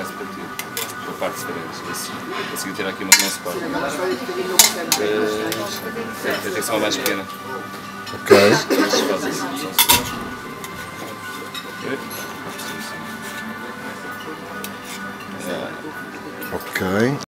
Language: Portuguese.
peço para ti, para a parte de frente. A seguir ter aqui uma que não se pode. Tem que ser uma mais pequena. Ok. Faz assim, Ok.